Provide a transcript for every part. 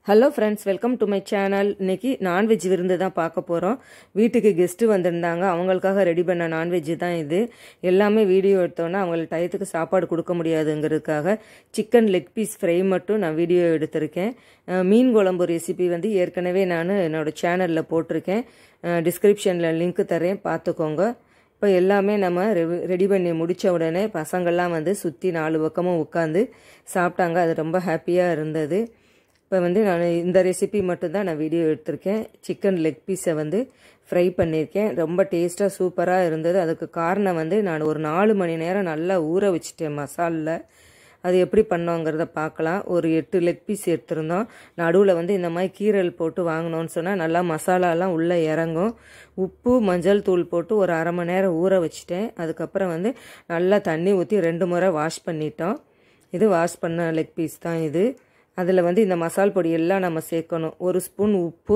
Hello friends, welcome to my channel. இன்னைக்கு non veg விருந்து தான் பார்க்க போறோம். வீட்டுக்கு கெஸ்ட் வந்திருந்தாங்க. அவங்களுக்காக ரெடி பண்ண நான்வெஜ் தான் இது. எல்லாமே வீடியோ எடுத்தோம்னா அவங்களுக்கு டயத்துக்கு சாப்பாடு கொடுக்க முடியாதுங்கிறதுக்காக சிக்கன் லெக் பீஸ் ஃப்ரை மட்டும் நான் வீடியோ எடுத்திருக்கேன். மீன் குழம்பு ரெசிபி வந்து ஏற்கனவே நான் என்னோட சேனல்ல போட்டிருக்கேன். டிஸ்கிரிப்ஷன்ல லிங்க் தரேன், பார்த்துக்கோங்க. இப்போ எல்லாமே நம்ம ரெடி பண்ணி முடித்த உடனே பசங்கள்லாம் வந்து சுற்றி 4 பக்கமும் உட்காந்து சாப்பிட்டாங்க. அது ரொம்ப ஹாப்பியாக இருந்தது. இப்போ வந்து நான் இந்த ரெசிபி மட்டும்தான் நான் வீடியோ எடுத்திருக்கேன். சிக்கன் லெக் பீஸை வந்து ஃப்ரை பண்ணியிருக்கேன். ரொம்ப டேஸ்ட்டாக சூப்பராக இருந்தது. அதுக்கு காரணம் வந்து நான் ஒரு 4 மணி நேரம் நல்லா ஊற வச்சுட்டேன் மசாலில். அது எப்படி பண்ணோங்கிறத பார்க்கலாம். ஒரு 8 லெக் பீஸ் எடுத்திருந்தோம். நடுவில் வந்து இந்த மாதிரி கீரல் போட்டு வாங்கினோன்னு சொன்னால் நல்லா மசாலாலாம் உள்ளே இறங்கும். உப்பு மஞ்சள் தூள் போட்டு ஒரு அரை மணி நேரம் ஊற வச்சுட்டேன். அதுக்கப்புறம் வந்து நல்லா தண்ணி ஊற்றி 2 முறை வாஷ் பண்ணிட்டோம். இது வாஷ் பண்ண லெக் பீஸ் தான் இது. அதில் வந்து இந்த மசால் பொடி எல்லாம் நம்ம சேர்க்கணும். 1 ஸ்பூன் உப்பு,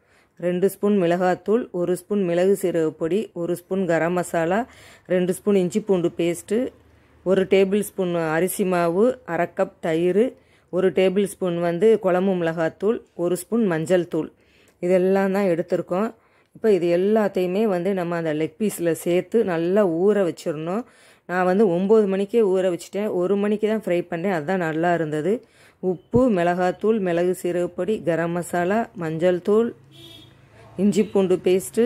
2 ஸ்பூன் மிளகாத்தூள், 1 ஸ்பூன் மிளகு சீரக பொடி, 1 ஸ்பூன் கரம் மசாலா, 2 ஸ்பூன் இஞ்சி பூண்டு பேஸ்ட்டு, 1 டேபிள் ஸ்பூன் அரிசி மாவு, அரை கப் தயிர், 1 டேபிள் ஸ்பூன் வந்து குழம்பு மிளகாத்தூள், 1 ஸ்பூன் மஞ்சள் தூள், இதெல்லாம் தான் எடுத்திருக்கோம். இப்போ இது எல்லாத்தையுமே வந்து நம்ம அந்த லெக் பீஸில் சேர்த்து நல்லா ஊற வச்சிடணும். நான் வந்து 9 மணிக்கே ஊற வச்சுட்டேன். 1 மணிக்கு தான் ஃப்ரை பண்ணேன். அதுதான் நல்லா இருந்தது. உப்பு, மிளகாத்தூள், மிளகு சீரகப்பொடி, கரம் மசாலா, மஞ்சள் தூள், இஞ்சி பூண்டு பேஸ்ட்டு,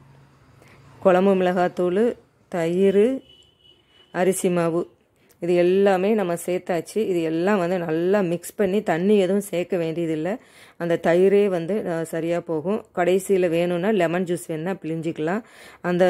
குழம்பு மிளகாத்தூள், தயிர், அரிசி மாவு, இது எல்லாமே நம்ம சேர்த்தாச்சு. இது எல்லாம் வந்து நல்லா மிக்ஸ் பண்ணி தண்ணி எதுவும் சேர்க்க வேண்டியதில்லை. அந்த தயிரே வந்து சரியாக போகும். கடைசியில் வேணும்னா லெமன் ஜூஸ் வேணுன்னா பிழிஞ்சிக்கலாம். அந்த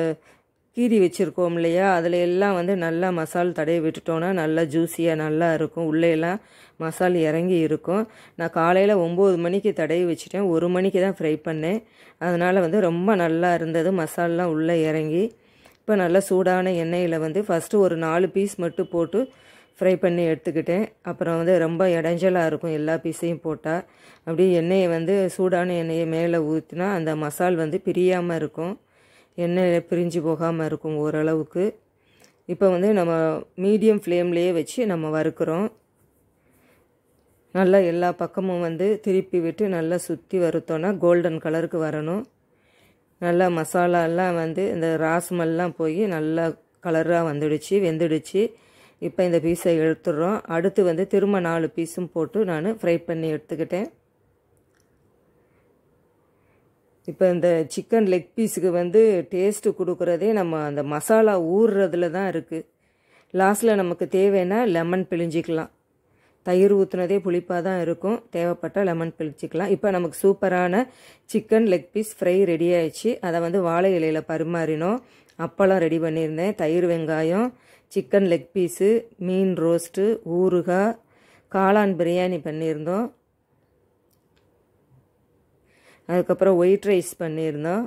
கீரி வச்சுருக்கோம் இல்லையா, அதில் எல்லாம் வந்து நல்லா மசால் தடவி விட்டுட்டோன்னா நல்லா ஜூஸியாக நல்லா இருக்கும். உள்ளேலாம் மசால் இறங்கி இருக்கும். நான் காலையில் 9 மணிக்கு தடவி வச்சுட்டேன். 1 மணிக்கு தான் ஃப்ரை பண்ணேன். அதனால் வந்து ரொம்ப நல்லா இருந்தது. மசாலெலாம் உள்ளே இறங்கி இப்போ நல்லா சூடான எண்ணெயில் வந்து ஃபஸ்ட்டு ஒரு 4 பீஸ் மட்டும் போட்டு ஃப்ரை பண்ணி எடுத்துக்கிட்டேன். அப்புறம் வந்து ரொம்ப இடைஞ்சலாக இருக்கும் எல்லா பீஸையும் போட்டால். அப்படியே எண்ணெயை வந்து சூடான எண்ணெயை மேலே ஊற்றினா அந்த மசால் வந்து பிரியாமல் இருக்கும். எண்ணெயில் பிரிஞ்சு போகாமல் இருக்கும் ஓரளவுக்கு. இப்போ வந்து நம்ம மீடியம் ஃப்ளேம்லேயே வச்சு நம்ம வறுக்கிறோம். நல்லா எல்லா பக்கமும் வந்து திருப்பி விட்டு நல்லா சுற்றி வறுத்தோன்னா கோல்டன் கலருக்கு வரணும். நல்லா மசாலாலாம் வந்து இந்த ராஸ்மெல்லாம் போய் நல்லா கலராக வந்துடுச்சு, வெந்துடுச்சு. இப்போ இந்த பீஸை எடுத்துடுறோம். அடுத்து வந்து திரும்ப 4 பீஸும் போட்டு நான் ஃப்ரை பண்ணி எடுத்துக்கிட்டேன். இப்போ இந்த சிக்கன் லெக் பீஸுக்கு வந்து டேஸ்ட்டு கொடுக்குறதே நம்ம அந்த மசாலா ஊறுறதுல தான் இருக்குது. லாஸ்ட்டில் நமக்கு தேவைன்னா லெமன் பிழிஞ்சிக்கலாம். தயிர் ஊற்றுனதே புளிப்பாக தான் இருக்கும். தேவைப்பட்டால் லெமன் பிழிச்சிக்கலாம். இப்போ நமக்கு சூப்பரான chicken leg piece fry ready ஆயிடுச்சு. அதை வந்து வாழை இலையில் பரிமாறினோம். அப்பளம் ரெடி பண்ணியிருந்தேன். தயிர் வெங்காயம், சிக்கன் லெக் பீஸு, மீன் ரோஸ்ட்டு, ஊறுகாய், காளான் பிரியாணி பண்ணியிருந்தோம். அதுக்கப்புறம் ஒயிட் ரைஸ் பண்ணியிருந்தோம்.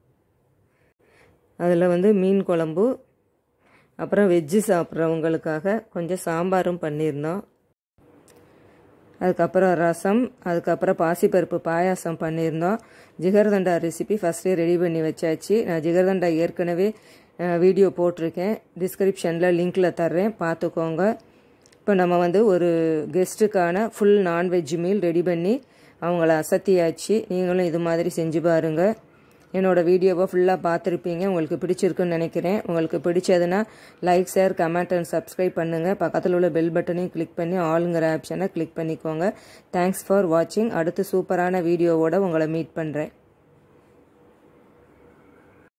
அதில் வந்து மீன் குழம்பு, அப்புறம் வெஜ்ஜு சாப்பிட்றவங்களுக்காக கொஞ்சம் சாம்பாரும் பண்ணியிருந்தோம். அதுக்கப்புறம் ரசம், அதுக்கப்புறம் பாசிப்பருப்பு பாயாசம் பண்ணியிருந்தோம். ஜிகர்தண்டா ரெசிபி ஃபஸ்ட்டே ரெடி பண்ணி வச்சாச்சு. நான் ஜிகர்தண்டா ஏற்கனவே வீடியோ போட்டிருக்கேன். டிஸ்கிரிப்ஷனில் லிங்க்கில் தர்றேன், பார்த்துக்கோங்க. இப்போ நம்ம வந்து ஒரு கெஸ்ட்டுக்கான ஃபுல் நான்வெஜ் மீல் ரெடி பண்ணி அவங்கள அசத்தியாச்சு. நீங்களும் இது மாதிரி செஞ்சு பாருங்கள். என்னோடய வீடியோவை ஃபுல்லாக பார்த்துருப்பீங்க. உங்களுக்கு பிடிச்சிருக்குன்னு நினைக்கிறேன். உங்களுக்கு பிடிச்சதுன்னா like, share, comment and subscribe பண்ணுங்கள். பக்கத்தில் உள்ள பெல் பட்டனையும் கிளிக் பண்ணி ஆளுங்கிற ஆப்ஷனை கிளிக் பண்ணிக்கோங்க. தேங்க்ஸ் ஃபார் வாட்சிங். அடுத்து சூப்பரான வீடியோவோடு உங்களை மீட் பண்ணுறேன்.